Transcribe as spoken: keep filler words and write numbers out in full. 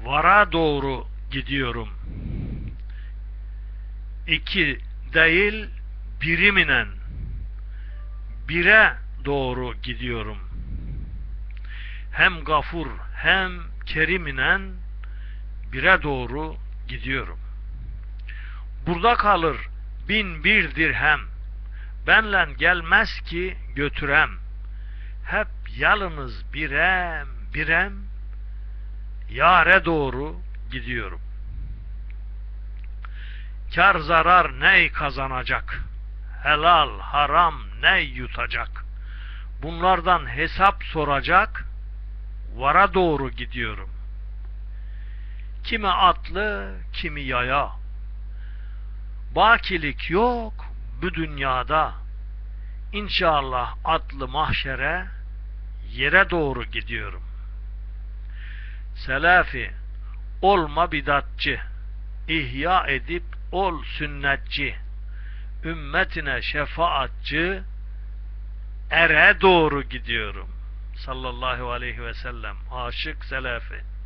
vara doğru gidiyorum. İki değil biriminen bire doğru gidiyorum. Hem gafur hem keriminen bire doğru gidiyorum. Burada kalır bin bir dirhem, benle gelmez ki götürem. Hep yalnız birem birem yâre doğru gidiyorum. Kar zarar ney kazanacak, helal haram ney yutacak, bunlardan hesap soracak, vara doğru gidiyorum. Kimi atlı, kimi yaya, bakilik yok bu dünyada. İnşallah atlı mahşere, yere doğru gidiyorum. Selafi, olma bidatçı, ihya edip ol sünnetçi, ümmetine şefaatçi, ere doğru gidiyorum. Sallallahu aleyhi ve sellem. Aşık Selafi.